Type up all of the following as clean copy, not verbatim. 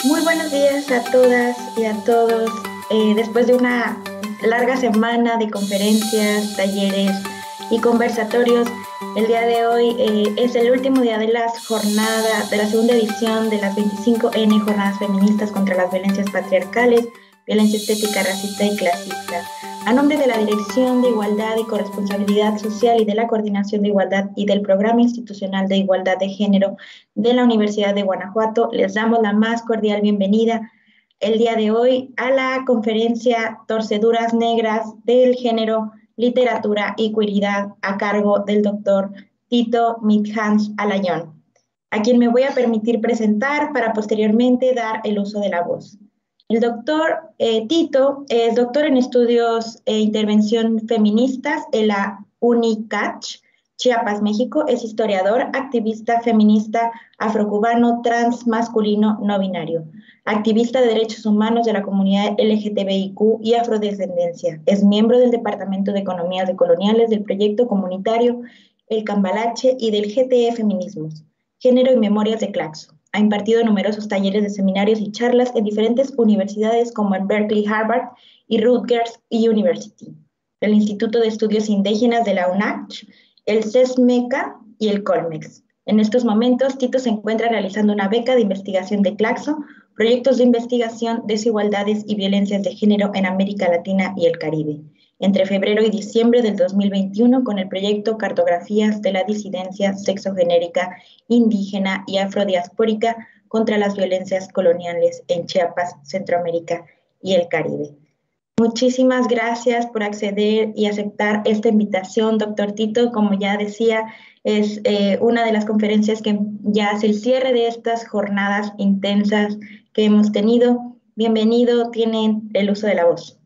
Muy buenos días a todas y a todos. Después de una larga semana de conferencias, talleres y conversatorios, el día de hoy es el último día de las jornadas, de la segunda edición de las 25N Jornadas Feministas contra las Violencias Patriarcales, Violencia Estética, Racista y Clasista. A nombre de la Dirección de Igualdad y Corresponsabilidad Social y de la Coordinación de Igualdad y del Programa Institucional de Igualdad de Género de la Universidad de Guanajuato, les damos la más cordial bienvenida el día de hoy a la conferencia Torceduras Negras del Género, Literatura y Queeridad a cargo del doctor Tito Midhans Alayón, a quien me voy a permitir presentar para posteriormente dar el uso de la voz. El doctor Tito es doctor en estudios e intervención feministas en la UNICACH, Chiapas, México. Es historiador, activista feminista afrocubano, transmasculino, no binario, activista de derechos humanos de la comunidad LGTBIQ y afrodescendencia. Es miembro del Departamento de Economías Decoloniales del proyecto comunitario El Cambalache y del GTE Feminismos, Género y Memorias de Claxo. Ha impartido numerosos talleres de seminarios y charlas en diferentes universidades como en Berkeley, Harvard y Rutgers University, el Instituto de Estudios Indígenas de la UNACH, el CESMECA y el Colmex. En estos momentos, Tito se encuentra realizando una beca de investigación de Claxo, proyectos de investigación, desigualdades y violencias de género en América Latina y el Caribe, entre febrero y diciembre del 2021 con el proyecto Cartografías de la Disidencia Sexogenérica, Indígena y Afrodiaspórica contra las Violencias Coloniales en Chiapas, Centroamérica y el Caribe. Muchísimas gracias por acceder y aceptar esta invitación, doctor Tito. Como ya decía, es una de las conferencias que ya hace el cierre de estas jornadas intensas que hemos tenido. Bienvenido, tienen el uso de la voz.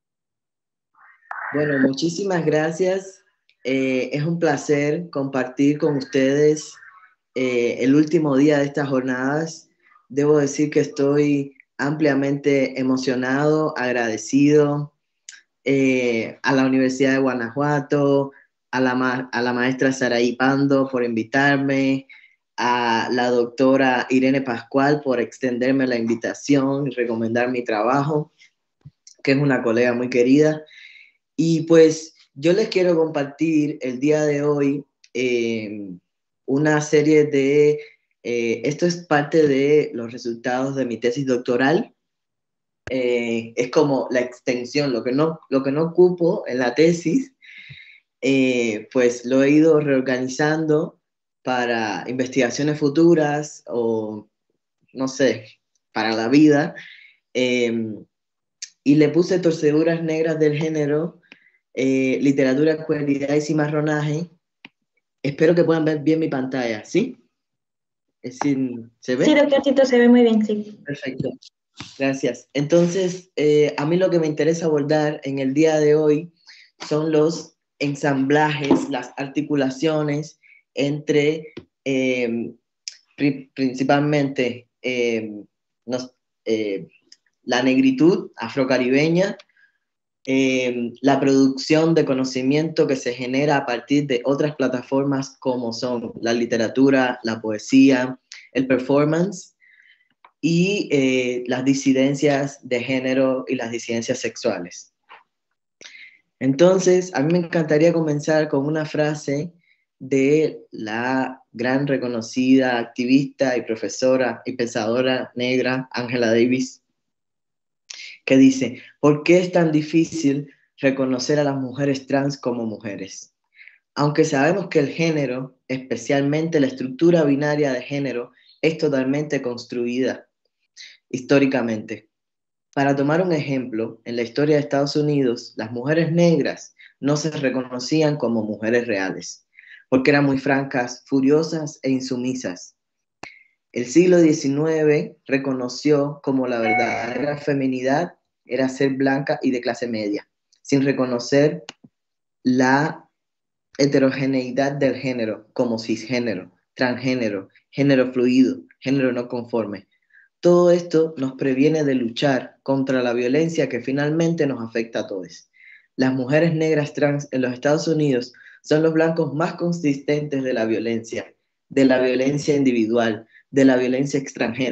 Bueno, muchísimas gracias. Es un placer compartir con ustedes el último día de estas jornadas. Debo decir que estoy ampliamente emocionado, agradecido a la Universidad de Guanajuato, a la maestra Saraí Pando por invitarme, a la doctora Irene Pascual por extenderme la invitación y recomendar mi trabajo, que es una colega muy querida. Y pues yo les quiero compartir el día de hoy una serie de, esto es parte de los resultados de mi tesis doctoral. Es como la extensión, lo que no ocupo en la tesis, pues lo he ido reorganizando para investigaciones futuras o, no sé, para la vida. Y le puse Torceduras Negras del Género, Literatura, Queeridad y Cimarronaje. Espero que puedan ver bien mi pantalla, ¿sí? ¿Se ve? Sí, doctor Tito, se ve muy bien, sí. Perfecto, gracias. Entonces, a mí lo que me interesa abordar en el día de hoy son los ensamblajes, las articulaciones entre principalmente la negritud afrocaribeña, la producción de conocimiento que se genera a partir de otras plataformas como son la literatura, la poesía, el performance y las disidencias de género y las disidencias sexuales. Entonces, a mí me encantaría comenzar con una frase de la gran reconocida activista y profesora y pensadora negra Angela Davis, que dice: ¿por qué es tan difícil reconocer a las mujeres trans como mujeres? Aunque sabemos que el género, especialmente la estructura binaria de género, es totalmente construida históricamente. Para tomar un ejemplo, en la historia de Estados Unidos, las mujeres negras no se reconocían como mujeres reales, porque eran muy francas, furiosas e insumisas. El siglo XIX reconoció como la verdadera feminidad era ser blanca y de clase media, sin reconocer la heterogeneidad del género como cisgénero, transgénero, género fluido, género no conforme. Todo esto nos previene de luchar contra la violencia que finalmente nos afecta a todos. Las mujeres negras trans en los Estados Unidos son los blancos más consistentes de la violencia individual, de la violencia extranjera,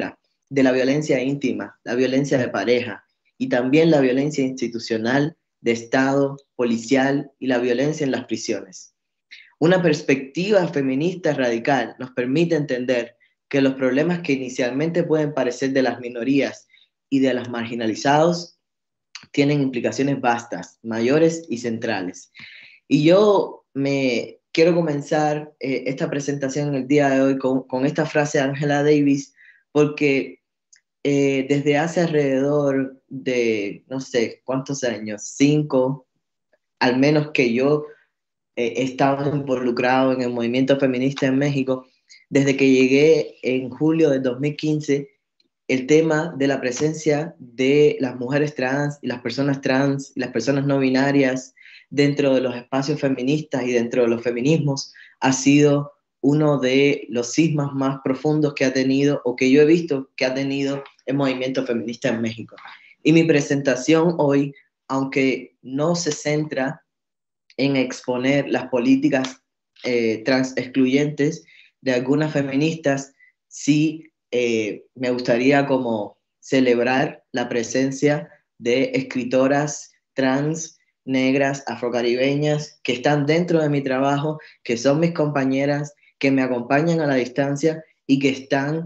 de la violencia íntima, la violencia de pareja y también la violencia institucional, de Estado, policial y la violencia en las prisiones. Una perspectiva feminista radical nos permite entender que los problemas que inicialmente pueden parecer de las minorías y de los marginalizados tienen implicaciones vastas, mayores y centrales. Y yo me quiero comenzar esta presentación el día de hoy con esta frase de Angela Davis, porque desde hace alrededor de, no sé cuántos años, 5, al menos que yo he estado involucrado en el movimiento feminista en México, desde que llegué en julio de 2015, el tema de la presencia de las mujeres trans y las personas no binarias dentro de los espacios feministas y dentro de los feminismos ha sido uno de los cismas más profundos que ha tenido, o que yo he visto que ha tenido el movimiento feminista en México. Y mi presentación hoy, aunque no se centra en exponer las políticas trans excluyentes de algunas feministas, sí me gustaría como celebrar la presencia de escritoras trans, negras, afrocaribeñas, que están dentro de mi trabajo, que son mis compañeras, que me acompañan a la distancia y que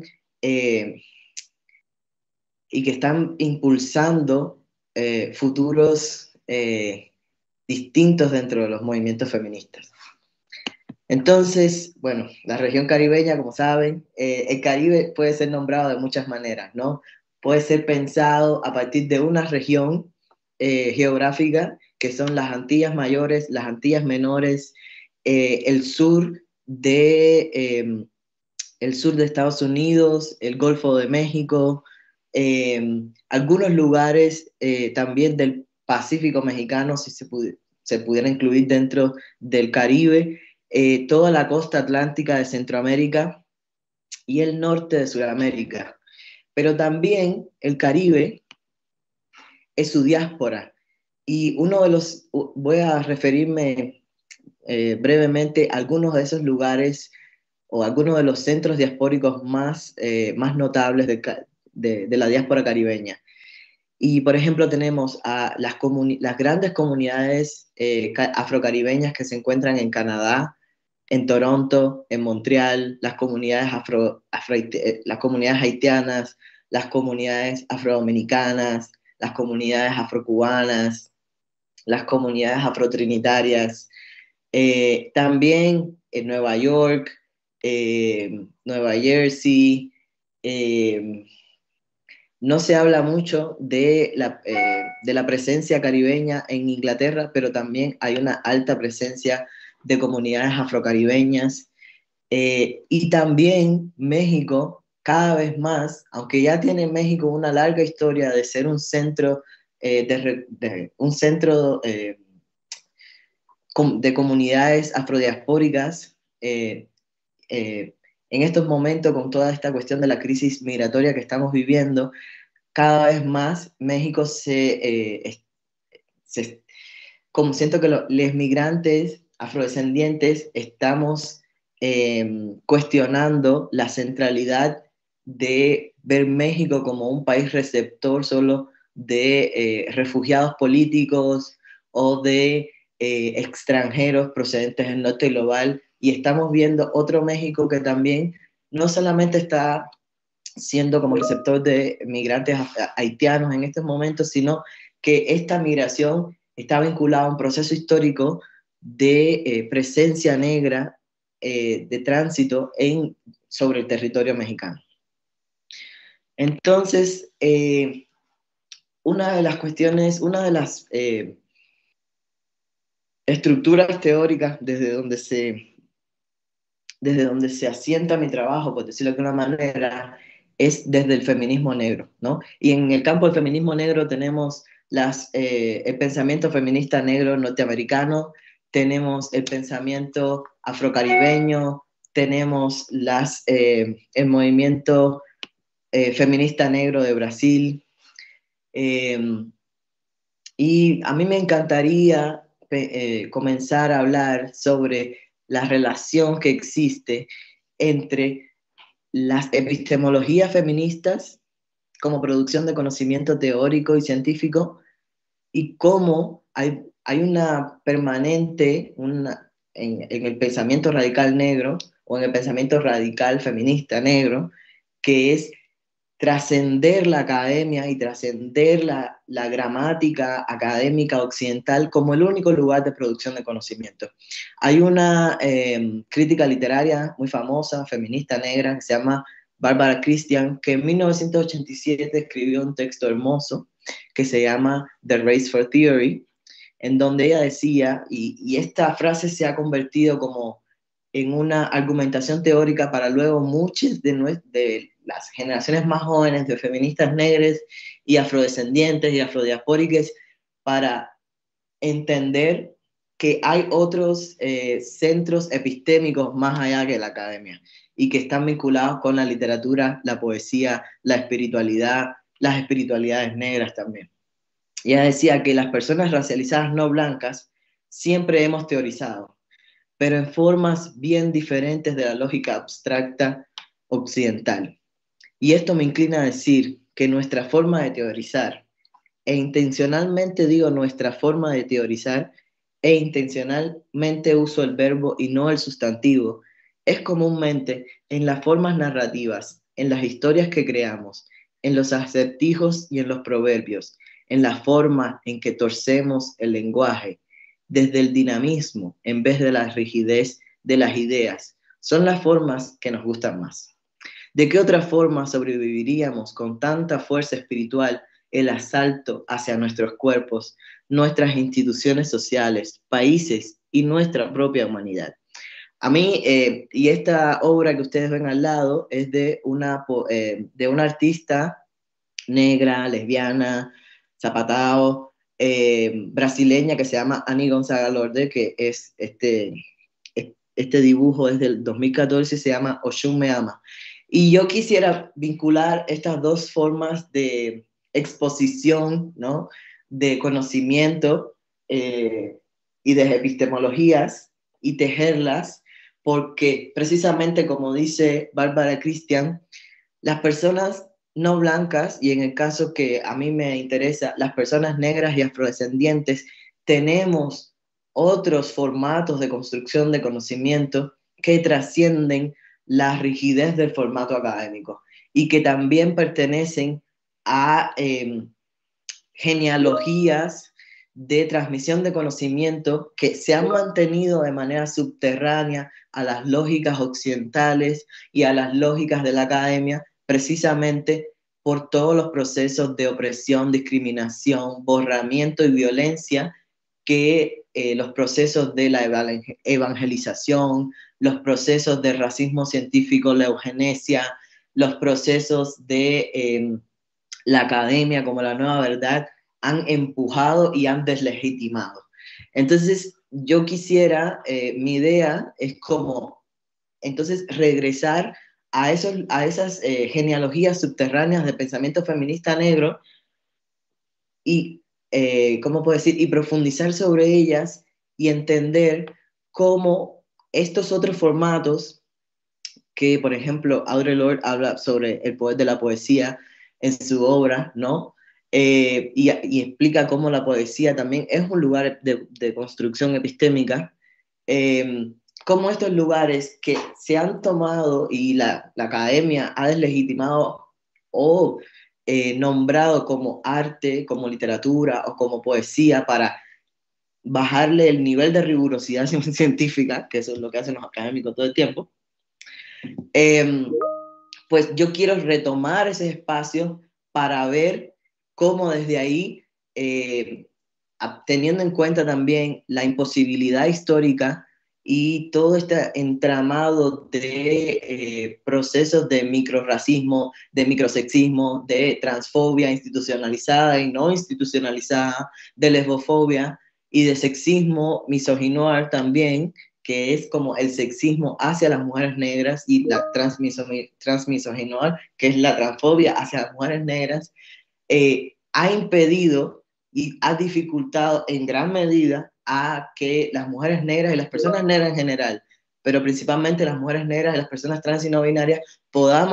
están impulsando futuros distintos dentro de los movimientos feministas. Entonces, bueno, la región caribeña, como saben, el Caribe puede ser nombrado de muchas maneras, ¿no? Puede ser pensado a partir de una región geográfica, que son las Antillas Mayores, las Antillas Menores, el sur de Estados Unidos, el Golfo de México, algunos lugares también del Pacífico mexicano, si se pudiera incluir dentro del Caribe, toda la costa atlántica de Centroamérica y el norte de Sudamérica. Pero también el Caribe es su diáspora. Y voy a referirme brevemente a algunos de esos lugares o algunos de los centros diaspóricos más notables de la diáspora caribeña. Y, por ejemplo, tenemos a las grandes comunidades afrocaribeñas que se encuentran en Canadá, en Toronto, en Montreal, las comunidades haitianas, las comunidades afrodominicanas, las comunidades afrocubanas, las comunidades afrotrinitarias, también en Nueva York, Nueva Jersey. No se habla mucho de la presencia caribeña en Inglaterra, pero también hay una alta presencia de comunidades afrocaribeñas. Y también México, cada vez más, aunque ya tiene México una larga historia de ser un centro de comunidades afrodiaspóricas, en estos momentos, con toda esta cuestión de la crisis migratoria que estamos viviendo, cada vez más México como siento que los migrantes afrodescendientes estamos cuestionando la centralidad de ver México como un país receptor solo de refugiados políticos o de extranjeros procedentes del norte global, y estamos viendo otro México que también no solamente está siendo como receptor de migrantes haitianos en estos momentos, sino que esta migración está vinculada a un proceso histórico de presencia negra, de tránsito sobre el territorio mexicano. Entonces, una de las estructuras teóricas desde donde se asienta mi trabajo, por decirlo de alguna manera, es desde el feminismo negro, ¿no? Y en el campo del feminismo negro tenemos el pensamiento feminista negro norteamericano, tenemos el pensamiento afrocaribeño, tenemos el movimiento feminista negro de Brasil, y a mí me encantaría comenzar a hablar sobre la relación que existe entre las epistemologías feministas como producción de conocimiento teórico y científico, y cómo hay una permanente en el pensamiento radical negro o en el pensamiento radical feminista negro, que es trascender la academia y trascender la gramática académica occidental como el único lugar de producción de conocimiento. Hay una crítica literaria muy famosa, feminista negra, que se llama Barbara Christian, que en 1987 escribió un texto hermoso que se llama The Race for Theory, en donde ella decía, y esta frase se ha convertido como en una argumentación teórica para luego muchas de las generaciones más jóvenes de feministas negras y afrodescendientes y afrodiaspóricas, para entender que hay otros centros epistémicos más allá que la academia y que están vinculados con la literatura, la poesía, la espiritualidad, las espiritualidades negras también. Ella decía que las personas racializadas no blancas siempre hemos teorizado, pero en formas bien diferentes de la lógica abstracta occidental. Y esto me inclina a decir que nuestra forma de teorizar, e intencionalmente digo nuestra forma de teorizar, e intencionalmente uso el verbo y no el sustantivo, es comúnmente en las formas narrativas, en las historias que creamos, en los acertijos y en los proverbios, en la forma en que torcemos el lenguaje, desde el dinamismo en vez de la rigidez de las ideas, son las formas que nos gustan más. ¿De qué otra forma sobreviviríamos con tanta fuerza espiritual el asalto hacia nuestros cuerpos, nuestras instituciones sociales, países y nuestra propia humanidad? A mí, y esta obra que ustedes ven al lado es de una artista negra, lesbiana, zapatao, brasileña, que se llama Ani Gonzaga Lorde, que es este dibujo es del 2014, se llama Oshun Me Ama. Y yo quisiera vincular estas dos formas de exposición, ¿no?, de conocimiento y de epistemologías, y tejerlas, porque precisamente como dice Barbara Christian, las personas no blancas, y en el caso que a mí me interesa, las personas negras y afrodescendientes, tenemos otros formatos de construcción de conocimiento que trascienden la rigidez del formato académico y que también pertenecen a genealogías de transmisión de conocimiento que se han mantenido de manera subterránea a las lógicas occidentales y a las lógicas de la academia, precisamente por todos los procesos de opresión, discriminación, borramiento y violencia que los procesos de la evangelización, los procesos de racismo científico, la eugenesia, los procesos de la academia como la nueva verdad han empujado y han deslegitimado. Entonces, yo quisiera, mi idea es como, entonces, regresar a esas genealogías subterráneas de pensamiento feminista negro y, ¿cómo puedo decir?, y profundizar sobre ellas y entender cómo estos otros formatos que, por ejemplo, Audre Lorde habla sobre el poder de la poesía en su obra, ¿no? Y explica cómo la poesía también es un lugar de construcción epistémica, cómo estos lugares que se han tomado y la academia ha deslegitimado o nombrado como arte, como literatura o como poesía para bajarle el nivel de rigurosidad científica, que eso es lo que hacen los académicos todo el tiempo. Pues yo quiero retomar ese espacio para ver cómo desde ahí, teniendo en cuenta también la imposibilidad histórica y todo este entramado de procesos de microrracismo, de microsexismo, de transfobia institucionalizada y no institucionalizada, de lesbofobia y de sexismo misoginoir también, que es como el sexismo hacia las mujeres negras, y la transmisoginoir, que es la transfobia hacia las mujeres negras, ha impedido y ha dificultado en gran medida a que las mujeres negras y las personas negras en general, pero principalmente las mujeres negras y las personas trans y no binarias, podamos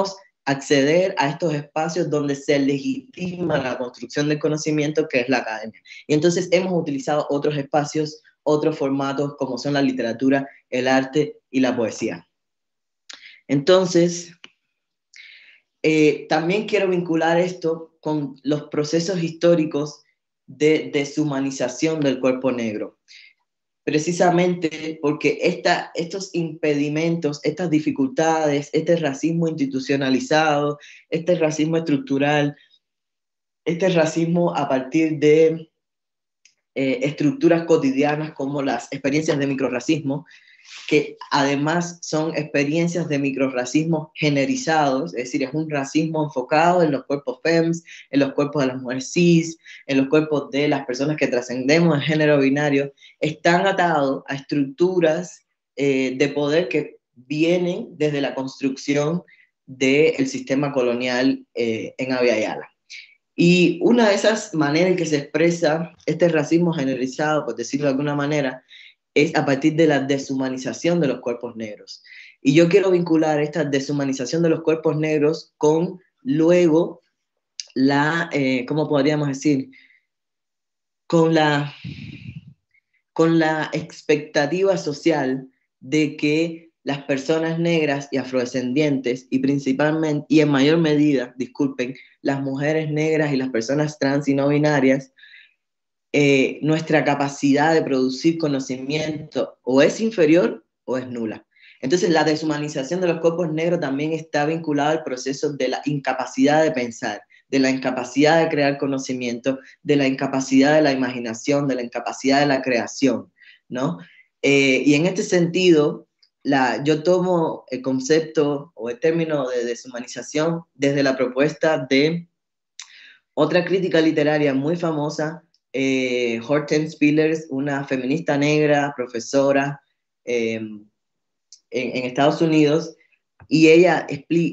acceder a estos espacios donde se legitima la construcción del conocimiento, que es la academia. Y entonces hemos utilizado otros espacios, otros formatos, como son la literatura, el arte y la poesía. Entonces, también quiero vincular esto con los procesos históricos de deshumanización del cuerpo negro. Precisamente porque estos impedimentos, estas dificultades, este racismo institucionalizado, este racismo estructural, este racismo a partir de estructuras cotidianas como las experiencias de microrracismo, que además son experiencias de microrracismo generizados, es decir, es un racismo enfocado en los cuerpos FEMS, en los cuerpos de las mujeres cis, en los cuerpos de las personas que trascendemos el género binario, están atados a estructuras de poder que vienen desde la construcción del sistema colonial en Abya Yala. Y una de esas maneras en que se expresa este racismo generalizado, por decirlo de alguna manera, es a partir de la deshumanización de los cuerpos negros. Y yo quiero vincular esta deshumanización de los cuerpos negros con luego ¿cómo podríamos decir? Con la expectativa social de que las personas negras y afrodescendientes, y principalmente, y en mayor medida, disculpen, las mujeres negras y las personas trans y no binarias, nuestra capacidad de producir conocimiento o es inferior o es nula. Entonces la deshumanización de los cuerpos negros también está vinculada al proceso de la incapacidad de pensar, de la incapacidad de crear conocimiento, de la incapacidad de la imaginación, de la incapacidad de la creación, ¿no? Y en este sentido, yo tomo el concepto o el término de deshumanización desde la propuesta de otra crítica literaria muy famosa, Hortense Spillers, una feminista negra, profesora en Estados Unidos, y ella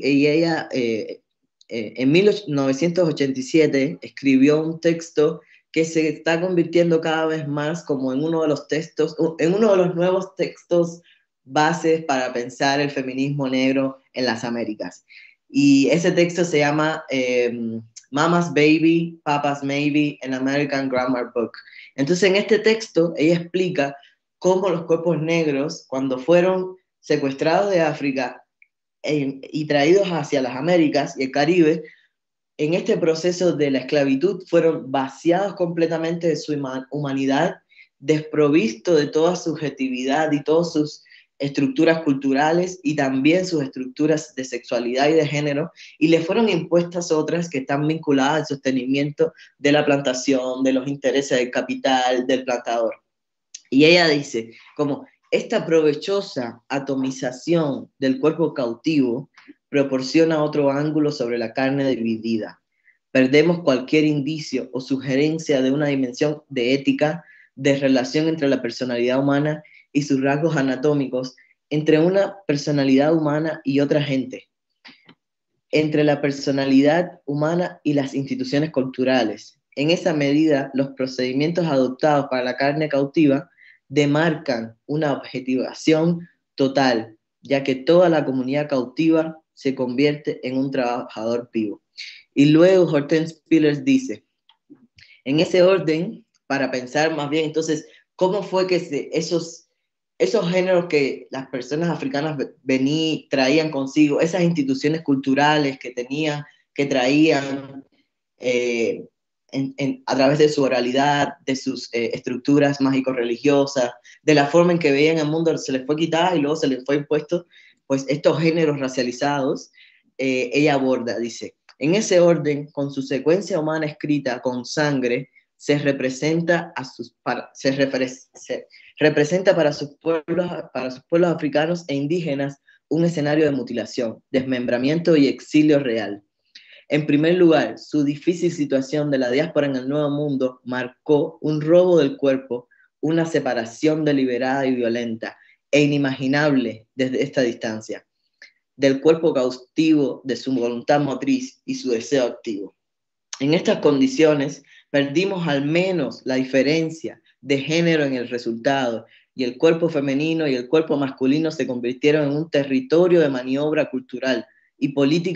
en 1987 escribió un texto que se está convirtiendo cada vez más como en uno de los textos, en uno de los nuevos textos bases para pensar el feminismo negro en las Américas. Y ese texto se llama Mama's Baby, Papa's Maybe, an American Grammar Book. Entonces en este texto ella explica cómo los cuerpos negros, cuando fueron secuestrados de África y traídos hacia las Américas y el Caribe, en este proceso de la esclavitud fueron vaciados completamente de su humanidad, desprovisto de toda subjetividad y todas sus estructuras culturales y también sus estructuras de sexualidad y de género, y le fueron impuestas otras que están vinculadas al sostenimiento de la plantación, de los intereses del capital, del plantador. Y ella dice, como esta provechosa atomización del cuerpo cautivo proporciona otro ángulo sobre la carne dividida. Perdemos cualquier indicio o sugerencia de una dimensión de ética, de relación entre la personalidad humana y sus rasgos anatómicos, entre una personalidad humana y otra gente, entre la personalidad humana y las instituciones culturales. En esa medida, los procedimientos adoptados para la carne cautiva demarcan una objetivación total, ya que toda la comunidad cautiva se convierte en un trabajador vivo. Y luego Hortense Spillers dice, en ese orden, para pensar más bien, entonces, ¿cómo fue que esos géneros que las personas africanas traían consigo, esas instituciones culturales que traían a través de su oralidad, de sus estructuras mágico-religiosas, de la forma en que veían el mundo, se les fue quitada y luego se les fue impuesto, pues estos géneros racializados, ella aborda, dice, en ese orden, con su secuencia humana escrita con sangre, se representa para sus pueblos africanos e indígenas un escenario de mutilación, desmembramiento y exilio real. En primer lugar, su difícil situación de la diáspora en el Nuevo Mundo marcó un robo del cuerpo, una separación deliberada y violenta e inimaginable desde esta distancia, del cuerpo cautivo, de su voluntad motriz y su deseo activo. En estas condiciones, perdimos al menos la diferencia de género en el resultado, y el cuerpo femenino y el cuerpo masculino se convirtieron en un territorio de maniobra cultural y política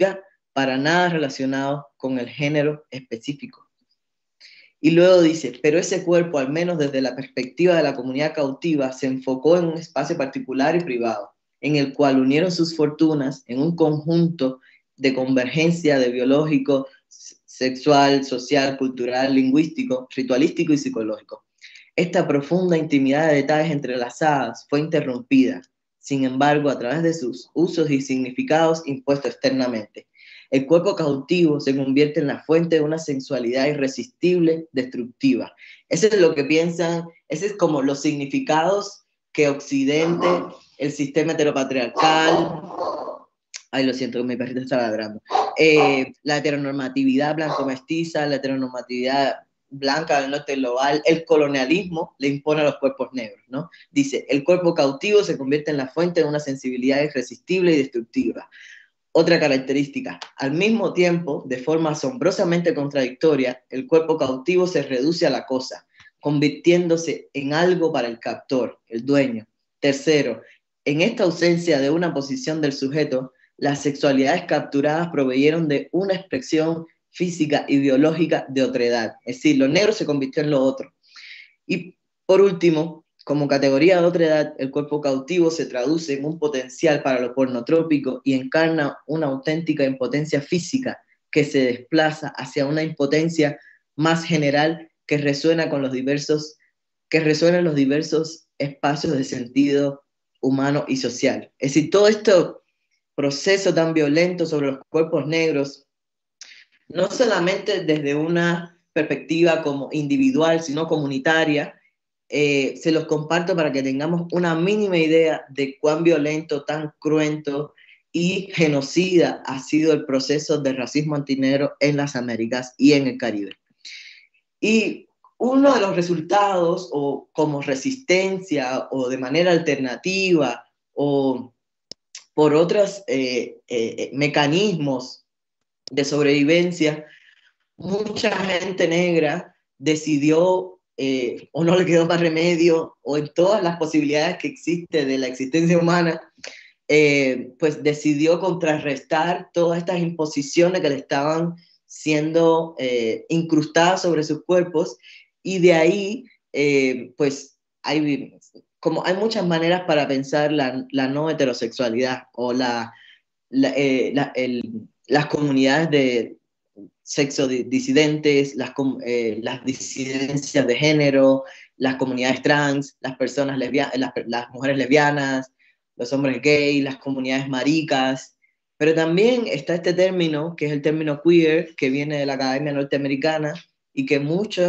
para nada relacionados con el género específico. Y luego dice, pero ese cuerpo, al menos desde la perspectiva de la comunidad cautiva, se enfocó en un espacio particular y privado, en el cual unieron sus fortunas en un conjunto de convergencia de biológico, sexual, social, cultural, lingüístico, ritualístico y psicológico. Esta profunda intimidad de detalles entrelazadas fue interrumpida, sin embargo, a través de sus usos y significados impuestos externamente. El cuerpo cautivo se convierte en la fuente de una sensualidad irresistible, destructiva. Eso es lo que piensan, ese es como los significados que Occidente, el sistema heteropatriarcal, ay, lo siento, mi perrito está ladrando, la heteronormatividad blanco-mestiza, la heteronormatividad blanca del norte global, el colonialismo le impone a los cuerpos negros, ¿no? Dice, el cuerpo cautivo se convierte en la fuente de una sensibilidad irresistible y destructiva. Otra característica, al mismo tiempo, de forma asombrosamente contradictoria, el cuerpo cautivo se reduce a la cosa, convirtiéndose en algo para el captor, el dueño. Tercero, en esta ausencia de una posición del sujeto, las sexualidades capturadas proveyeron de una expresión física y biológica de otredad. Es decir, lo negro se convirtió en lo otro. Y por último, como categoría de otredad, el cuerpo cautivo se traduce en un potencial para lo pornotrópico y encarna una auténtica impotencia física que se desplaza hacia una impotencia más general que resuena en los diversos espacios de sentido humano y social. Es decir, todo este proceso tan violento sobre los cuerpos negros, no solamente desde una perspectiva como individual, sino comunitaria, se los comparto para que tengamos una mínima idea de cuán violento, tan cruento y genocida ha sido el proceso de racismo antinegro en las Américas y en el Caribe. Y uno de los resultados, o como resistencia, o de manera alternativa, o por otros mecanismos de sobrevivencia, mucha gente negra decidió, o no le quedó más remedio, o en todas las posibilidades que existe de la existencia humana, pues decidió contrarrestar todas estas imposiciones que le estaban siendo incrustadas sobre sus cuerpos, y de ahí, pues hay muchas maneras para pensar la no heterosexualidad o las comunidades de sexo disidentes, las disidencias de género, las comunidades trans, las personas lesbianas, las mujeres lesbianas, los hombres gays, las comunidades maricas, pero también está este término, que es el término queer, que viene de la Academia Norteamericana, y que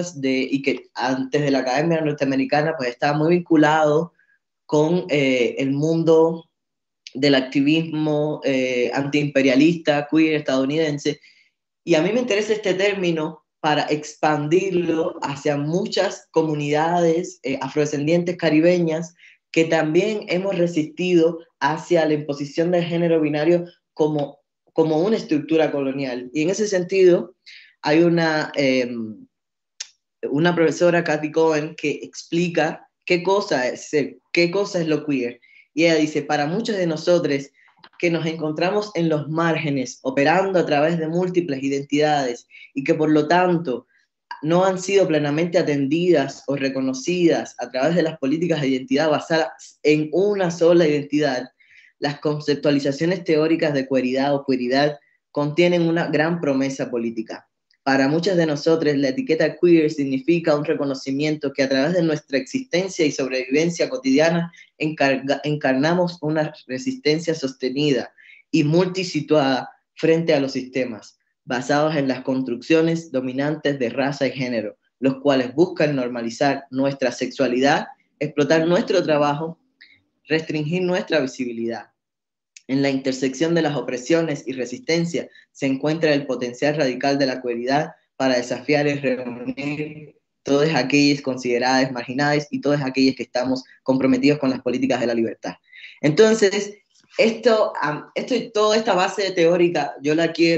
antes de la Academia Norteamericana pues estaba muy vinculado con el mundo del activismo antiimperialista queer estadounidense. Y a mí me interesa este término para expandirlo hacia muchas comunidades afrodescendientes caribeñas que también hemos resistido hacia la imposición del género binario como una estructura colonial. Y en ese sentido, hay una profesora, Kathy Cohen, que explica qué cosa es lo queer. Y ella dice, para muchos de nosotros que nos encontramos en los márgenes, operando a través de múltiples identidades y que por lo tanto no han sido plenamente atendidas o reconocidas a través de las políticas de identidad basadas en una sola identidad, las conceptualizaciones teóricas de queeridad o queeridad contienen una gran promesa política. Para muchos de nosotros, la etiqueta queer significa un reconocimiento que a través de nuestra existencia y sobrevivencia cotidiana encarnamos una resistencia sostenida y multisituada frente a los sistemas, basados en las construcciones dominantes de raza y género, los cuales buscan normalizar nuestra sexualidad, explotar nuestro trabajo, restringir nuestra visibilidad. En la intersección de las opresiones y resistencia se encuentra el potencial radical de la queeridad para desafiar y reunir todas aquellas consideradas marginadas y todas aquellas que estamos comprometidos con las políticas de la libertad. Entonces, toda esta base teórica yo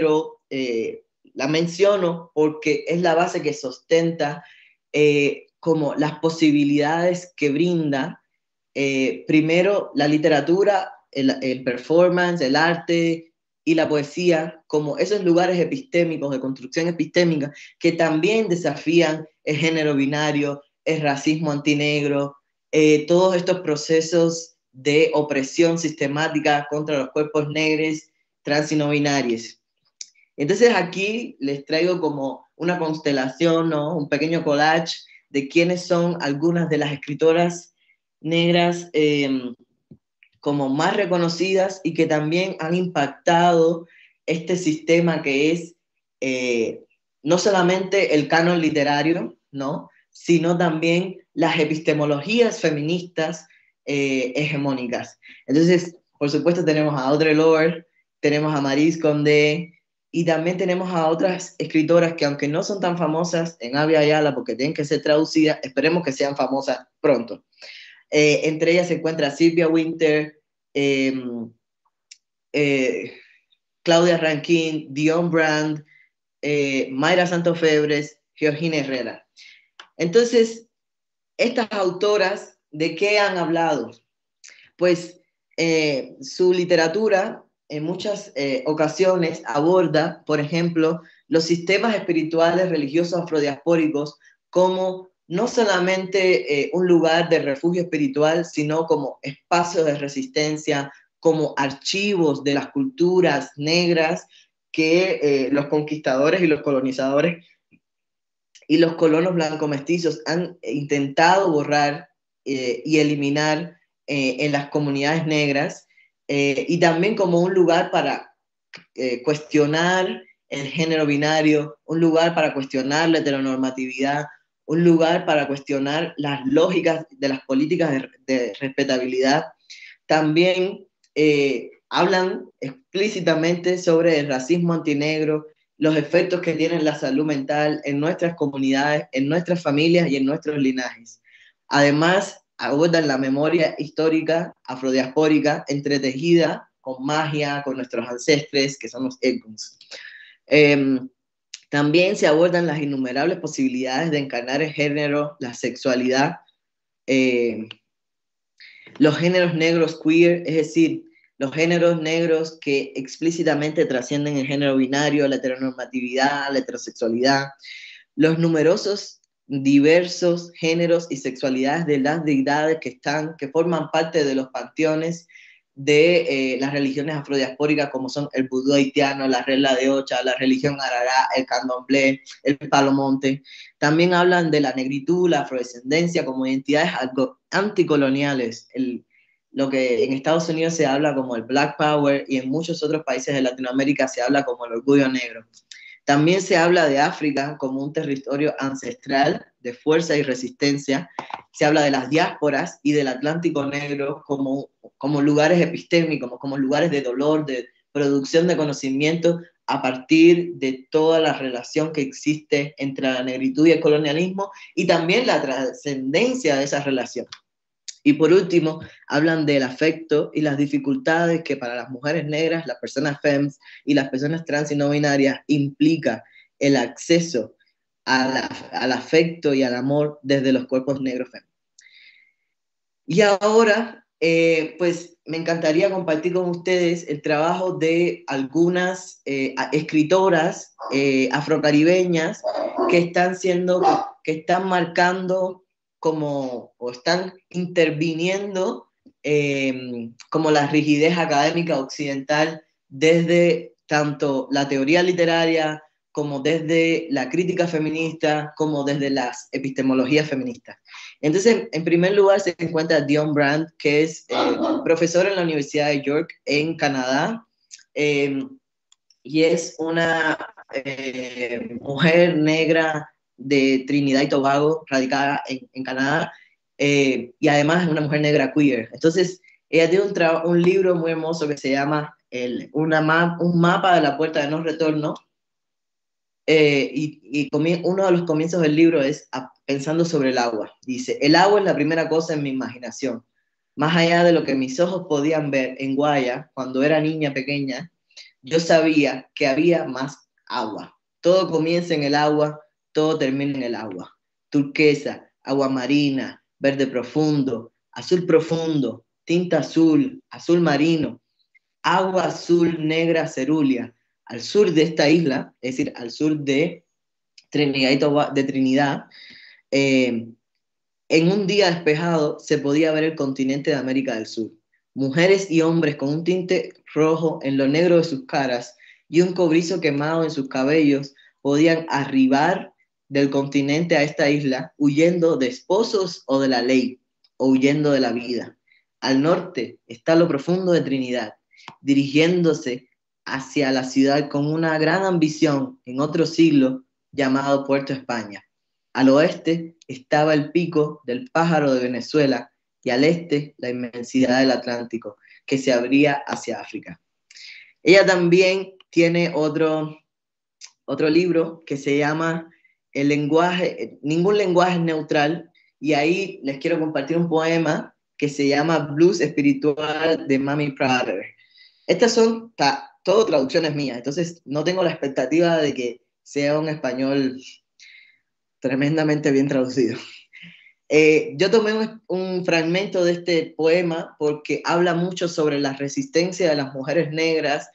la menciono porque es la base que sustenta como las posibilidades que brinda primero la literatura, el performance, el arte, y la poesía como esos lugares epistémicos, de construcción epistémica, que también desafían el género binario, el racismo antinegro, todos estos procesos de opresión sistemática contra los cuerpos negros, trans y no binarios. Entonces aquí les traigo como una constelación, ¿no? Un pequeño collage de quiénes son algunas de las escritoras negras como más reconocidas y que también han impactado este sistema que es no solamente el canon literario, ¿no? Sino también las epistemologías feministas hegemónicas. Entonces, por supuesto, tenemos a Audre Lorde, tenemos a Maryse Condé, y también tenemos a otras escritoras que, aunque no son tan famosas en Abya Yala porque tienen que ser traducidas, esperemos que sean famosas pronto. Entre ellas se encuentra Sylvia Wynter, Claudia Rankine, Dionne Brand, Mayra Santofebres, Georgina Herrera. Entonces, estas autoras, ¿de qué han hablado? Pues su literatura en muchas ocasiones aborda, por ejemplo, los sistemas espirituales religiosos afrodiaspóricos como no solamente un lugar de refugio espiritual, sino como espacios de resistencia, como archivos de las culturas negras que los conquistadores y los colonizadores y los colonos blancomestizos han intentado borrar y eliminar en las comunidades negras, y también como un lugar para cuestionar el género binario, un lugar para cuestionar la heteronormatividad, un lugar para cuestionar las lógicas de las políticas de respetabilidad. También hablan explícitamente sobre el racismo antinegro, los efectos que tiene la salud mental en nuestras comunidades, en nuestras familias y en nuestros linajes. Además, abordan la memoria histórica afrodiaspórica entretejida con magia, con nuestros ancestres, que son los Ekons. También se abordan las innumerables posibilidades de encarnar el género, la sexualidad, los géneros negros queer, es decir, los géneros negros que explícitamente trascienden el género binario, la heteronormatividad, la heterosexualidad, los numerosos, diversos géneros y sexualidades de las deidades que forman parte de los panteones de las religiones afrodiaspóricas, como son el vudú haitiano, la regla de Ocha, la religión arará, el candomblé, el palomonte. También hablan de la negritud, la afrodescendencia como identidades anticoloniales, lo que en Estados Unidos se habla como el Black Power y en muchos otros países de Latinoamérica se habla como el orgullo negro. También se habla de África como un territorio ancestral de fuerza y resistencia. Se habla de las diásporas y del Atlántico Negro como lugares epistémicos, como lugares de dolor, de producción de conocimiento a partir de toda la relación que existe entre la negritud y el colonialismo y también la trascendencia de esa relación. Y por último, hablan del afecto y las dificultades que para las mujeres negras, las personas femmes y las personas trans y no binarias implica el acceso al afecto y al amor desde los cuerpos negros femmes. Y ahora, pues me encantaría compartir con ustedes el trabajo de algunas escritoras afrocaribeñas que están marcando o están interviniendo como la rigidez académica occidental desde tanto la teoría literaria como desde la crítica feminista, como desde las epistemologías feministas. Entonces, en primer lugar se encuentra Dionne Brand, que es profesora en la Universidad de York, en Canadá, y es una mujer negra de Trinidad y Tobago, radicada en Canadá, y además es una mujer negra queer. Entonces, ella tiene un libro muy hermoso que se llama un mapa de la puerta de no retorno, uno de los comienzos del libro es pensando sobre el agua. Dice, el agua es la primera cosa en mi imaginación. Más allá de lo que mis ojos podían ver en Guaya, cuando era niña pequeña, yo sabía que había más agua. Todo comienza en el agua, todo termina en el agua. Turquesa, agua marina, verde profundo, azul profundo, tinta azul, azul marino. agua azul negra cerúlea. Al sur de esta isla, es decir, al sur de Trinidad, en un día despejado se podía ver el continente de América del Sur. Mujeres y hombres con un tinte rojo en lo negro de sus caras y un cobrizo quemado en sus cabellos podían arribar del continente a esta isla huyendo de esposos o de la ley, o huyendo de la vida. Al norte está lo profundo de Trinidad, dirigiéndose hacia la ciudad con una gran ambición en otro siglo llamado Puerto España. Al oeste estaba el pico del Pájaro de Venezuela y al este la inmensidad del Atlántico, que se abría hacia África. Ella también tiene otro libro que se llama El lenguaje, Ningún lenguaje es neutral, y ahí les quiero compartir un poema que se llama Blues Espiritual de Mami Prater. Estas son todo traducciones mías, entonces no tengo la expectativa de que sea un español tremendamente bien traducido. Yo tomé un fragmento de este poema porque habla mucho sobre la resistencia de las mujeres negras,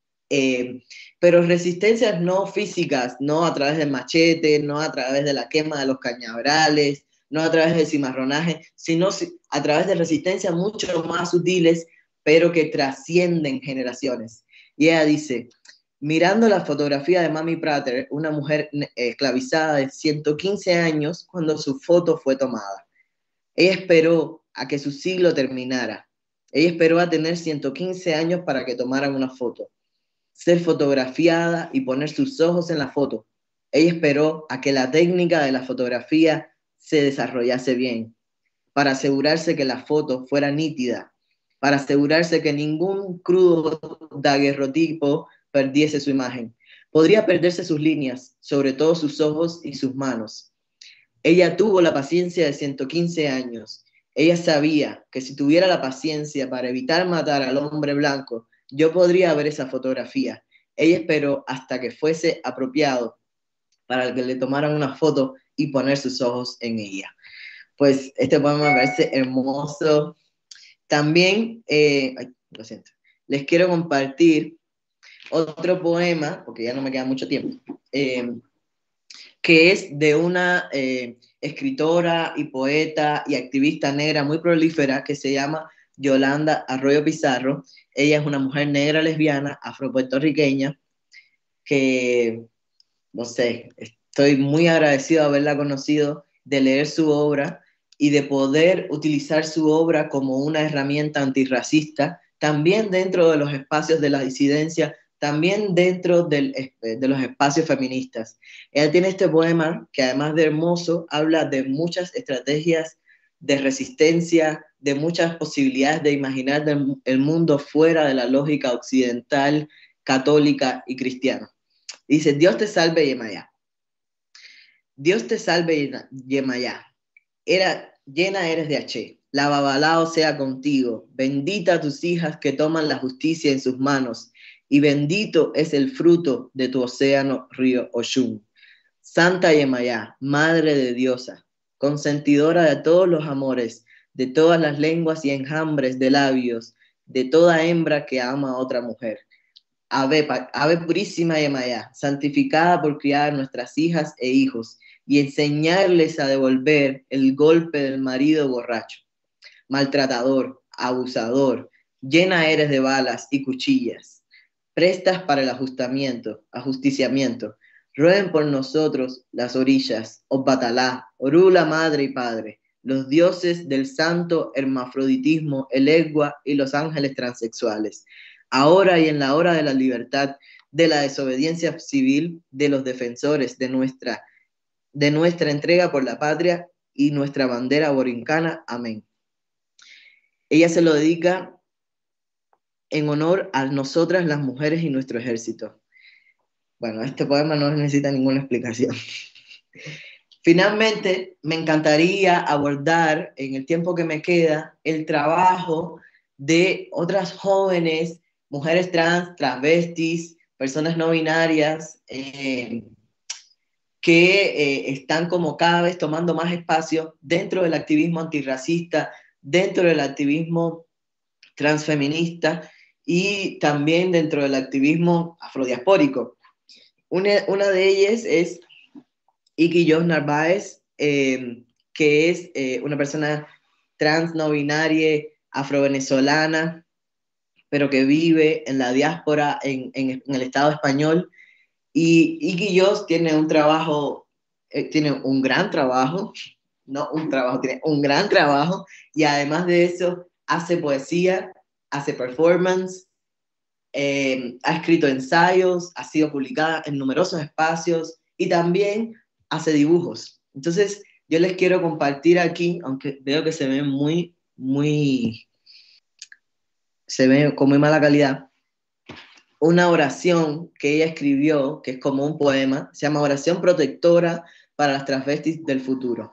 pero resistencias no físicas, no a través del machete, no a través de la quema de los cañaverales, no a través del cimarronaje, sino a través de resistencias mucho más sutiles, pero que trascienden generaciones. Y ella dice: mirando la fotografía de Mami Prater, una mujer esclavizada de 115 años cuando su foto fue tomada. Ella esperó a que su siglo terminara. Ella esperó a tener 115 años para que tomaran una foto. Ser fotografiada y poner sus ojos en la foto. Ella esperó a que la técnica de la fotografía se desarrollase bien, para asegurarse que la foto fuera nítida, para asegurarse que ningún crudo daguerrotipo perdiese su imagen. Podría perderse sus líneas, sobre todo sus ojos y sus manos. Ella tuvo la paciencia de 115 años. Ella sabía que si tuviera la paciencia para evitar matar al hombre blanco, yo podría ver esa fotografía. Ella esperó hasta que fuese apropiado para que le tomaran una foto y poner sus ojos en ella. Pues este poema me parece hermoso. También, lo siento, les quiero compartir otro poema, porque ya no me queda mucho tiempo, que es de una escritora y poeta y activista negra muy prolífera que se llama Yolanda Arroyo Pizarro. Ella es una mujer negra lesbiana afropuertorriqueña que, no sé, estoy muy agradecido de haberla conocido, de leer su obra y de poder utilizar su obra como una herramienta antirracista, también dentro de los espacios de la disidencia, también dentro de los espacios feministas. Ella tiene este poema que, además de hermoso, habla de muchas estrategias de resistencia, de muchas posibilidades de imaginar el mundo fuera de la lógica occidental, católica y cristiana. Dice: Dios te salve, Yemayá. Dios te salve, Yemayá. Llena eres de H. La Babalao sea contigo. Bendita tus hijas que toman la justicia en sus manos. Y bendito es el fruto de tu océano, río Oshun. Santa Yemayá, Madre de Diosa, consentidora de todos los amores, de todas las lenguas y enjambres de labios, de toda hembra que ama a otra mujer. Ave purísima Yemayá, santificada por criar nuestras hijas e hijos y enseñarles a devolver el golpe del marido borracho, maltratador, abusador. Llena eres de balas y cuchillas, prestas para el ajusticiamiento. Rueden por nosotros las orillas, Obatalá, Orula, madre y padre, los dioses del santo hermafroditismo, el Egua y los ángeles transexuales. Ahora y en la hora de la libertad, de la desobediencia civil, de los defensores de nuestra entrega por la patria y nuestra bandera borincana. Amén. Ella se lo dedica en honor a nosotras las mujeres y nuestro ejército. Bueno, este poema no necesita ninguna explicación. Finalmente, me encantaría abordar en el tiempo que me queda el trabajo de otras jóvenes, mujeres trans, transvestis, personas no binarias, que están como cada vez tomando más espacio dentro del activismo antirracista, dentro del activismo transfeminista y también dentro del activismo afrodiaspórico. Una de ellas es Iki Jos Narváez, que es una persona trans no binaria, afrovenezolana, pero que vive en la diáspora en el Estado español. Y Iki Jos tiene un trabajo, tiene un gran trabajo, no un trabajo, tiene un gran trabajo, y además de eso hace poesía, hace performance, ha escrito ensayos, ha sido publicada en numerosos espacios y también hace dibujos. Entonces, yo les quiero compartir aquí, aunque veo que se ve se ve con muy mala calidad, una oración que ella escribió, que es como un poema, se llama Oración Protectora para las Transvestis del Futuro.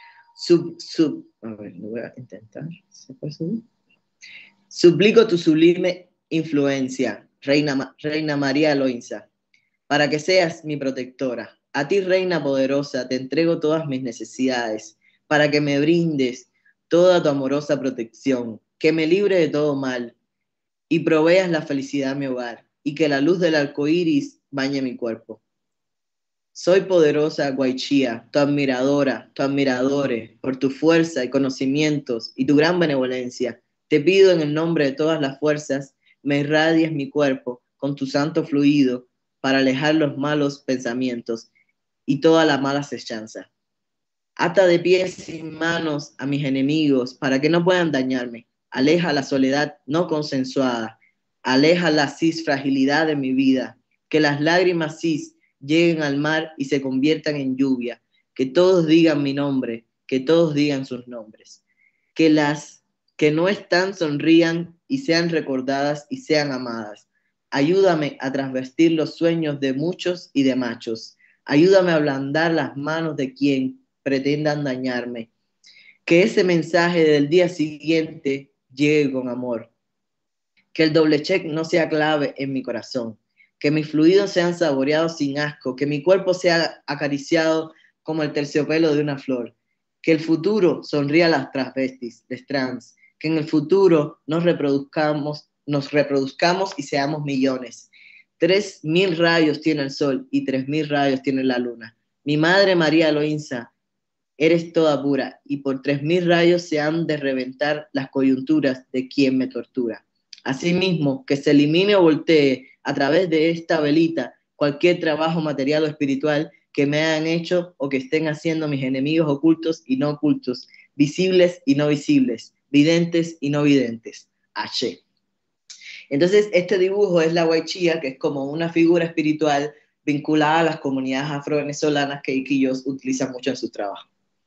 A ver, lo voy a intentar. ¿Se puede subir? Suplico tu sublime influencia, Reina María Loinza, para que seas mi protectora. A ti, Reina poderosa, te entrego todas mis necesidades, para que me brindes toda tu amorosa protección, que me libre de todo mal y proveas la felicidad a mi hogar, y que la luz del arco iris bañe mi cuerpo. Soy poderosa Guaychía, tu admiradora, tu admiradores, por tu fuerza y conocimientos y tu gran benevolencia. Te pido en el nombre de todas las fuerzas, me irradies mi cuerpo con tu santo fluido para alejar los malos pensamientos y toda la mala acechanza. Ata de pies y manos a mis enemigos para que no puedan dañarme. Aleja la soledad no consensuada. Aleja la fragilidad de mi vida. Que las lágrimas lleguen al mar y se conviertan en lluvia. Que todos digan mi nombre, que todos digan sus nombres. Que las que no están sonrían y sean recordadas y sean amadas. Ayúdame a transvestir los sueños de muchos y de machos. Ayúdame a ablandar las manos de quien pretendan dañarme. Que ese mensaje del día siguiente llegue con amor. Que el doble check no sea clave en mi corazón. Que mis fluidos sean saboreados sin asco. Que mi cuerpo sea acariciado como el terciopelo de una flor. Que el futuro sonría a las transvestis, les trans. Que en el futuro nos reproduzcamos y seamos millones. 3000 rayos tiene el sol y 3000 rayos tiene la luna. Mi madre María Loinza, eres toda pura, y por 3000 rayos se han de reventar las coyunturas de quien me tortura. Asimismo, que se elimine o voltee a través de esta velita cualquier trabajo material o espiritual que me hayan hecho o que estén haciendo mis enemigos ocultos y no ocultos, visibles y no visibles, videntes y no videntes. Ashe. Entonces, este dibujo es la Guaychía, que es como una figura espiritual vinculada a las comunidades afro-venezolanas que Iki Jos utiliza mucho en su trabajo.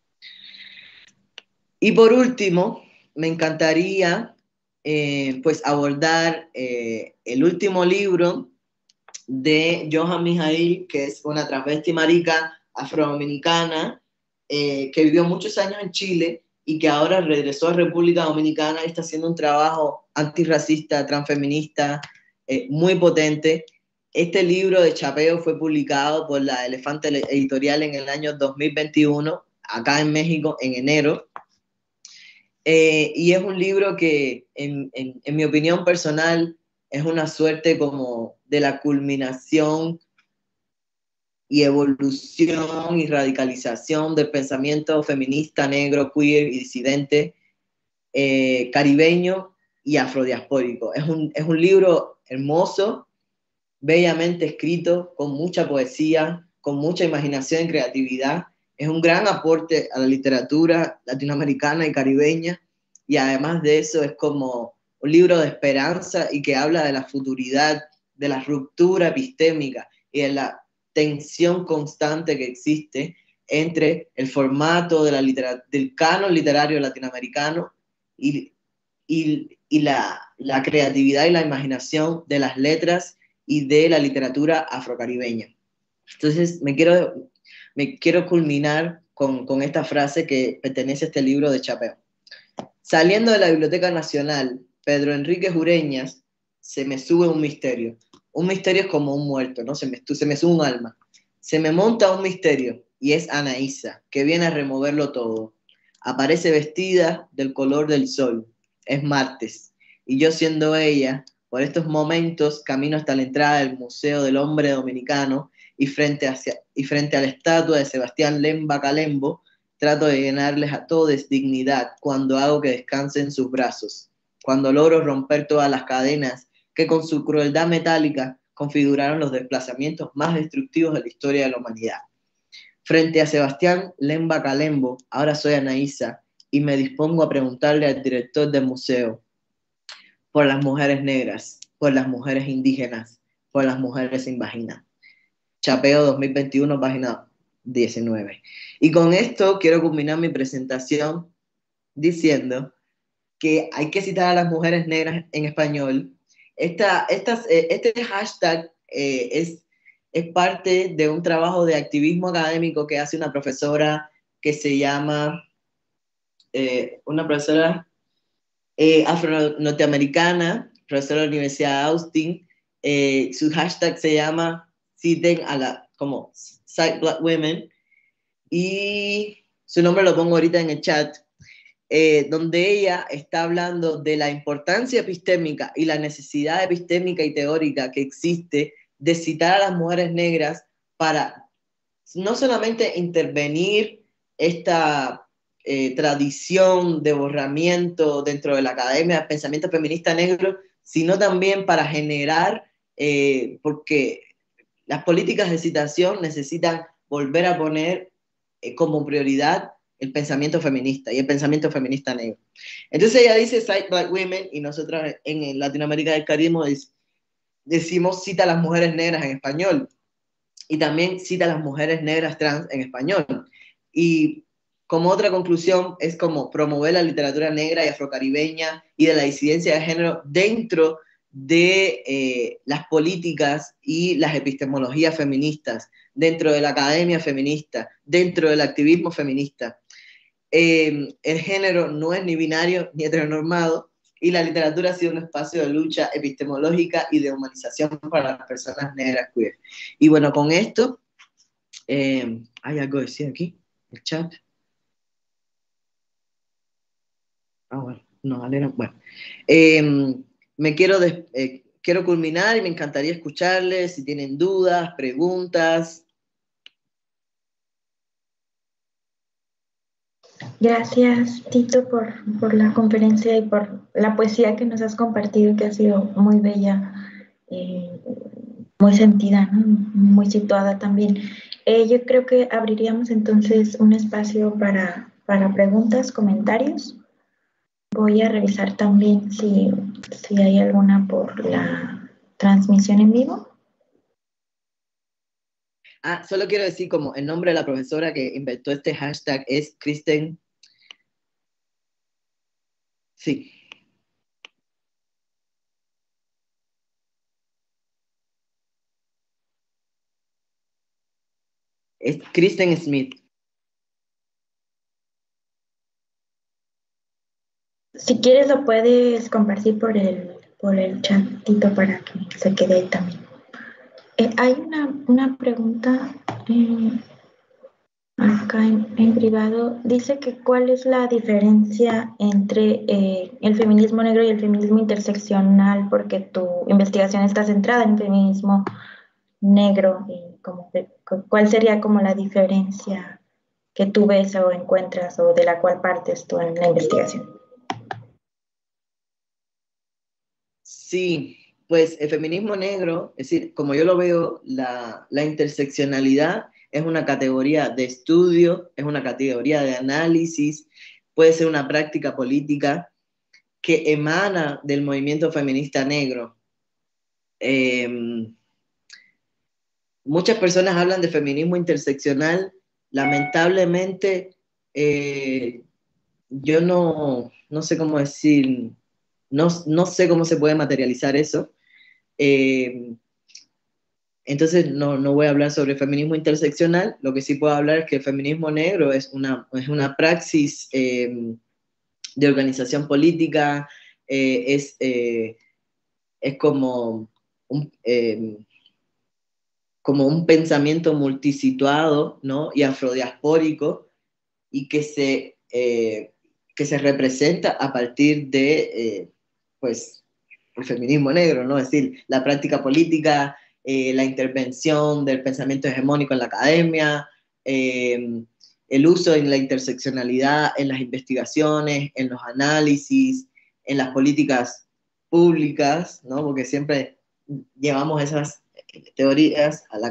Y por último, me encantaría pues abordar el último libro de Johan Mijail, que es una transvesti marica afrodominicana que vivió muchos años en Chile y que ahora regresó a República Dominicana y está haciendo un trabajo antirracista, transfeminista, muy potente. Este libro de chapeo fue publicado por la Elefante Editorial en el año 2021, acá en México, en enero. Y es un libro que, en mi opinión personal, es una suerte como de la culminación y evolución y radicalización del pensamiento feminista, negro, queer y disidente, caribeño y afrodiaspórico. Es un libro hermoso, bellamente escrito, con mucha poesía, con mucha imaginación y creatividad. Es un gran aporte a la literatura latinoamericana y caribeña, y además de eso es como un libro de esperanza y que habla de la futuridad, de la ruptura epistémica y de la tensión constante que existe entre el formato de del canon literario latinoamericano y la creatividad y la imaginación de las letras y de la literatura afrocaribeña. Entonces me quiero culminar con esta frase que pertenece a este libro de chapeo. Saliendo de la Biblioteca Nacional, Pedro Enrique Ureñas, se me sube un misterio. Un misterio es como un muerto, ¿no? Se me sube un alma. Se me monta un misterio y es Anaísa, que viene a removerlo todo. Aparece vestida del color del sol. Es martes y yo siendo ella, Por estos momentos camino hasta la entrada del Museo del Hombre Dominicano y frente a la estatua de Sebastián Lemba Calembo, trato de llenarles a todos dignidad cuando hago que descansen sus brazos, cuando logro romper todas las cadenas que con su crueldad metálica configuraron los desplazamientos más destructivos de la historia de la humanidad. Frente a Sebastián Lemba Calembo, ahora soy Anaísa y me dispongo a preguntarle al director del museo por las mujeres negras, por las mujeres indígenas, por las mujeres sin vagina. Chapeo 2021, página 19. Y con esto quiero culminar mi presentación diciendo que hay que citar a las mujeres negras en español. Este hashtag es parte de un trabajo de activismo académico que hace una profesora que se llama, una profesora afro-norteamericana, profesora de la Universidad de Austin. Su hashtag se llama citen como Cite Black Women, y su nombre lo pongo ahorita en el chat, donde ella está hablando de la importancia epistémica y la necesidad epistémica y teórica que existe de citar a las mujeres negras para no solamente intervenir esta tradición de borramiento dentro de la academia del pensamiento feminista negro, sino también para generar, porque las políticas de citación necesitan volver a poner como prioridad el pensamiento feminista y el pensamiento feminista negro. Entonces ella dice Cite Black Women, y nosotros en Latinoamérica del Caribe decimos cita a las mujeres negras en español, y también cita a las mujeres negras trans en español. Y como otra conclusión es como promover la literatura negra y afrocaribeña y de la disidencia de género dentro de las políticas y las epistemologías feministas, dentro de la academia feminista, dentro del activismo feminista. El género no es ni binario ni heteronormado, y la literatura ha sido un espacio de lucha epistemológica y de humanización para las personas negras queer. Y bueno, con esto, hay algo que decir aquí, el chat. Bueno, no, bueno. Quiero culminar y me encantaría escucharles si tienen dudas, preguntas. Gracias, Tito, por la conferencia y por la poesía que nos has compartido, que ha sido muy bella, muy sentida, ¿no? Muy situada también. Yo creo que abriríamos entonces un espacio para preguntas, comentarios. Voy a revisar también si hay alguna por la transmisión en vivo. Solo quiero decir como el nombre de la profesora que inventó este hashtag es Kristen. Sí. Es Kristen Smith. Si quieres lo puedes compartir por el chatito para que se quede ahí también. Hay una pregunta acá en privado. Dice que cuál es la diferencia entre el feminismo negro y el feminismo interseccional, porque tu investigación está centrada en feminismo negro, y cuál sería como la diferencia que tú ves o encuentras, o de la cual partes tú en la investigación. Sí, pues el feminismo negro, es decir, como yo lo veo, la interseccionalidad es una categoría de estudio, es una categoría de análisis, puede ser una práctica política que emana del movimiento feminista negro. Muchas personas hablan de feminismo interseccional. Lamentablemente, yo no sé cómo decir, no sé cómo se puede materializar eso. Entonces no voy a hablar sobre feminismo interseccional. Lo que sí puedo hablar es que el feminismo negro es una praxis de organización política, es como un pensamiento multisituado, ¿no? Y afrodiaspórico, y que se representa a partir de, pues, el feminismo negro, ¿no? Es decir, la práctica política, la intervención del pensamiento hegemónico en la academia, el uso en la interseccionalidad, en las investigaciones, en los análisis, en las políticas públicas, ¿no? Porque siempre llevamos esas teorías a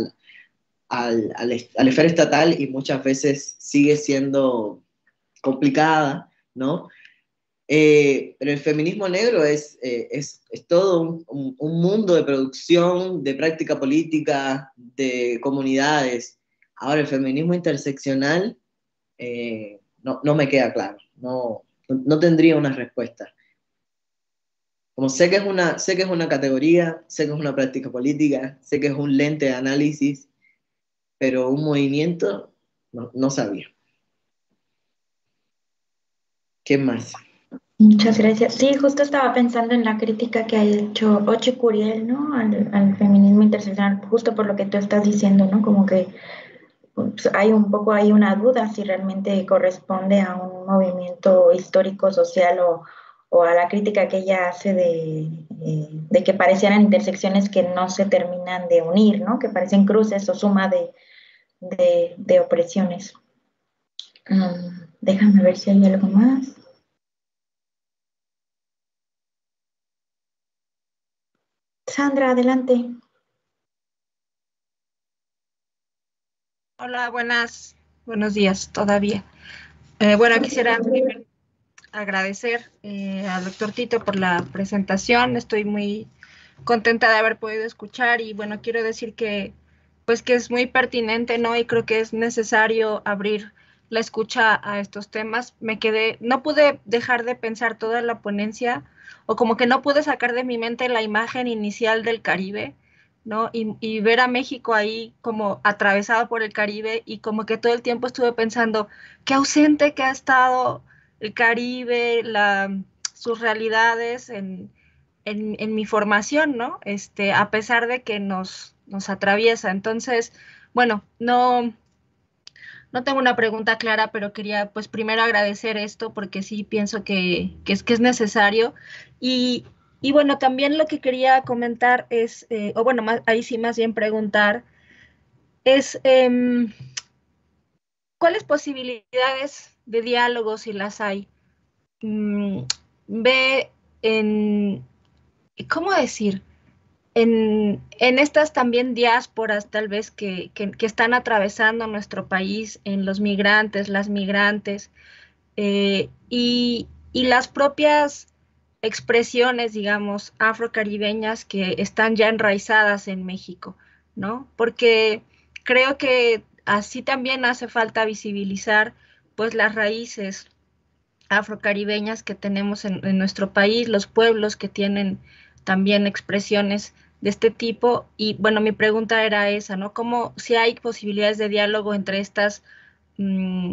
al esfera estatal y muchas veces sigue siendo complicada, ¿no? Pero el feminismo negro es todo un mundo de producción, de práctica política, de comunidades. Ahora, el feminismo interseccional no me queda claro, no tendría una respuesta. Como sé que es una categoría, sé que es una práctica política, sé que es un lente de análisis, pero un movimiento no sabía. ¿Qué más? Muchas gracias. Sí, justo estaba pensando en la crítica que ha hecho Oche Curiel, ¿no? Al feminismo interseccional, justo por lo que tú estás diciendo, ¿no? Como que pues, hay un poco ahí una duda si realmente corresponde a un movimiento histórico, social o a la crítica que ella hace de que parecieran intersecciones que no se terminan de unir, ¿no? Que parecen cruces o suma de opresiones. Déjame ver si hay algo más. Sandra, adelante. Hola, buenos días todavía. Bueno, quisiera primero agradecer al doctor Tito por la presentación. Estoy muy contenta de haber podido escuchar y bueno, quiero decir que pues que es muy pertinente, ¿no? Y creo que es necesario abrir la escucha a estos temas. No pude dejar de pensar toda la ponencia o como que no pude sacar de mi mente la imagen inicial del Caribe, ¿no? Y ver a México ahí como atravesado por el Caribe y como que todo el tiempo estuve pensando qué ausente que ha estado el Caribe, sus realidades en mi formación, ¿no? A pesar de que nos atraviesa. Entonces, bueno, no tengo una pregunta clara, pero quería pues primero agradecer esto porque sí pienso que es necesario. Y, y bueno, también lo que quería comentar es, o bueno, ahí sí más bien preguntar, es ¿cuáles posibilidades de diálogo, si las hay, ve en, ¿cómo decir? En estas también diásporas tal vez que están atravesando nuestro país, en los migrantes, las migrantes, y las propias expresiones, digamos, afrocaribeñas que están ya enraizadas en México, ¿no? Porque creo que así también hace falta visibilizar pues las raíces afrocaribeñas que tenemos en nuestro país, los pueblos que tienen también expresiones de este tipo. Y bueno, mi pregunta era esa, ¿no? ¿Cómo, si hay posibilidades de diálogo entre estas, mm,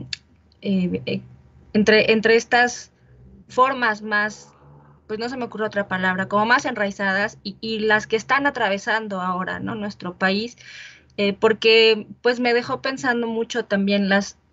entre estas formas más, pues no se me ocurre otra palabra, como más enraizadas y las que están atravesando ahora, ¿no? Nuestro país, porque pues me dejó pensando mucho también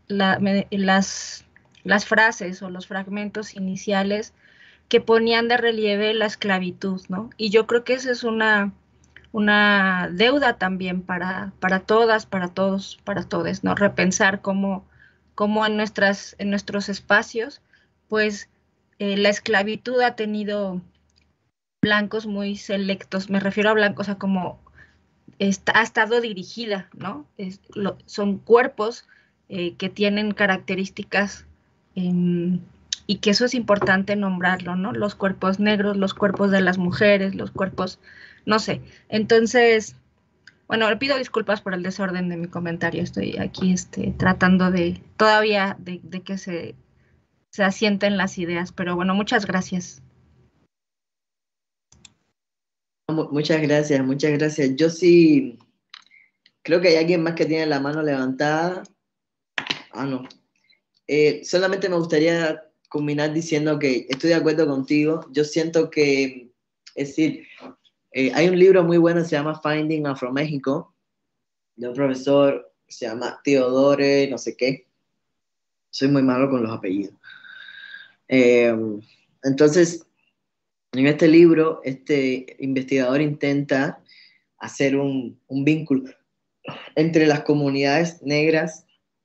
las frases o los fragmentos iniciales que ponían de relieve la esclavitud, ¿no? Y yo creo que esa es una deuda también para todas, para todos, para todes, ¿no? Repensar cómo en nuestros espacios, pues la esclavitud ha tenido blancos muy selectos, me refiero a blancos, o sea, como ha estado dirigida, ¿no? Son cuerpos que tienen características y que eso es importante nombrarlo, ¿no? Los cuerpos negros, los cuerpos de las mujeres, los cuerpos, no sé. Entonces, bueno, le pido disculpas por el desorden de mi comentario. Estoy aquí tratando todavía de que se asienten las ideas, pero bueno, muchas gracias. Muchas gracias, muchas gracias. Yo sí creo que hay alguien más que tiene la mano levantada. Ah, no. Solamente me gustaría culminar diciendo que estoy de acuerdo contigo. Yo siento que, es decir, hay un libro muy bueno que se llama Finding Afro México, de un profesor que se llama Teodore, no sé qué. Soy muy malo con los apellidos. Entonces, En este libro, este investigador intenta hacer un vínculo entre las comunidades negras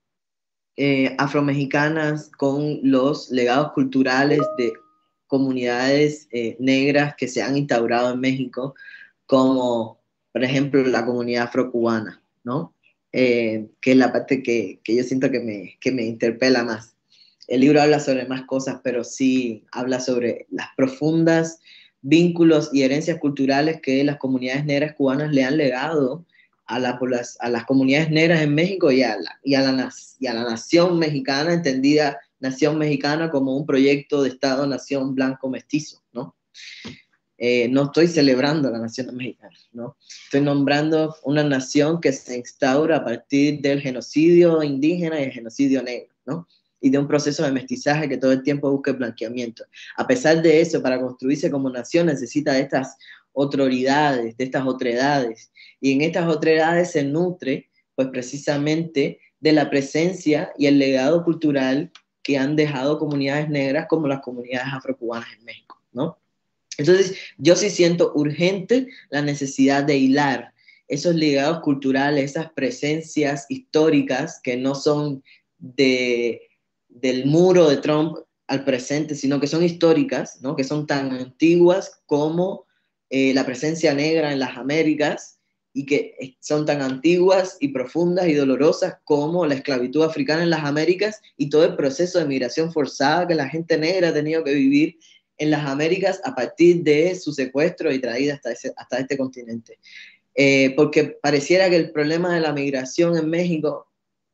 afromexicanas con los legados culturales de comunidades negras que se han instaurado en México, como por ejemplo la comunidad afrocubana, ¿no? Que es la parte que yo siento que me interpela más. El libro habla sobre más cosas, pero sí habla sobre las profundas vínculos y herencias culturales que las comunidades negras cubanas le han legado a las comunidades negras en México y a la nación mexicana, entendida nación mexicana como un proyecto de Estado-nación blanco mestizo, ¿no? No estoy celebrando la nación mexicana, ¿no? Estoy nombrando una nación que se instaura a partir del genocidio indígena y el genocidio negro, ¿no? Y de un proceso de mestizaje que todo el tiempo busca el blanqueamiento. A pesar de eso, para construirse como nación necesita de estas otredades, y en estas otredades se nutre, pues precisamente, de la presencia y el legado cultural que han dejado comunidades negras como las comunidades afrocubanas en México, ¿no? Entonces, yo sí siento urgente la necesidad de hilar esos legados culturales, esas presencias históricas que no son del muro de Trump al presente, sino que son históricas, ¿no? Que son tan antiguas como la presencia negra en las Américas y que son tan antiguas y profundas y dolorosas como la esclavitud africana en las Américas y todo el proceso de migración forzada que la gente negra ha tenido que vivir en las Américas a partir de su secuestro y traída hasta este continente. Porque pareciera que el problema de la migración en México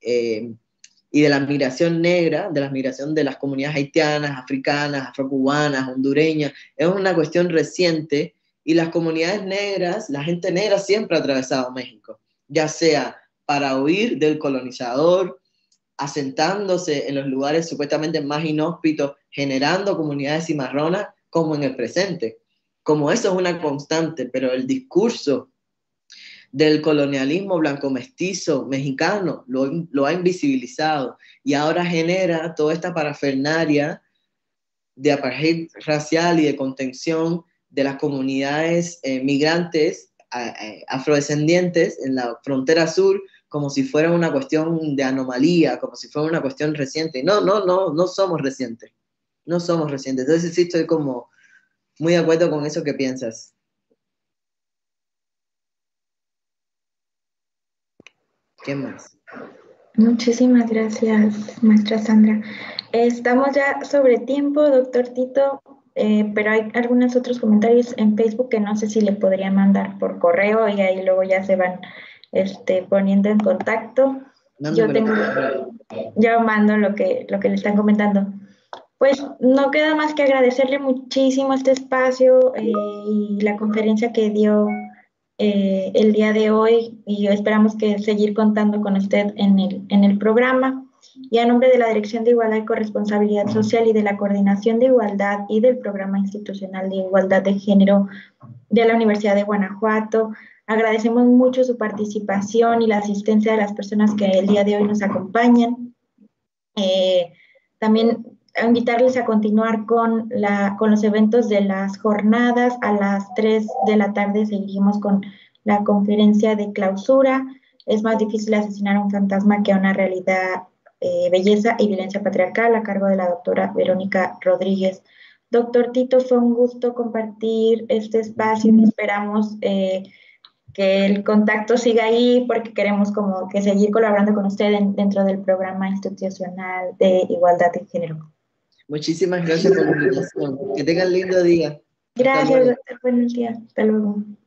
y de la migración negra, de la migración de las comunidades haitianas, africanas, afrocubanas, hondureñas, es una cuestión reciente, y las comunidades negras, la gente negra siempre ha atravesado México, ya sea para huir del colonizador, asentándose en los lugares supuestamente más inhóspitos, generando comunidades cimarronas, como en el presente. Como eso es una constante, pero el discurso del colonialismo blanco mestizo mexicano lo ha invisibilizado y ahora genera toda esta parafernaria de apartheid racial y de contención de las comunidades migrantes afrodescendientes en la frontera sur, como si fuera una cuestión de anomalía, como si fuera una cuestión reciente. No somos recientes. No somos recientes. Entonces sí estoy como muy de acuerdo con eso que piensas. ¿Qué más? Muchísimas gracias, maestra Sandra. Estamos ya sobre tiempo, doctor Tito, pero hay algunos otros comentarios en Facebook que no sé si le podría mandar por correo y ahí luego ya se van poniendo en contacto. Yo mando lo que le están comentando. Pues no queda más que agradecerle muchísimo este espacio y la conferencia que dio el día de hoy, y esperamos que seguir contando con usted en el programa. Y a nombre de la Dirección de Igualdad y Corresponsabilidad Social y de la Coordinación de Igualdad y del Programa Institucional de Igualdad de Género de la Universidad de Guanajuato, agradecemos mucho su participación y la asistencia de las personas que el día de hoy nos acompañan. También invitarles a continuar con los eventos de las jornadas. A las 3 de la tarde seguimos con la conferencia de clausura. Es más difícil asesinar a un fantasma que a una realidad, belleza y violencia patriarcal, a cargo de la doctora Verónica Rodríguez. Doctor Tito, fue un gusto compartir este espacio y esperamos que el contacto siga ahí, porque queremos como que seguir colaborando con usted dentro del programa institucional de igualdad de género. Muchísimas gracias por la invitación. Que tengan lindo día. Gracias, buenos días. Hasta luego.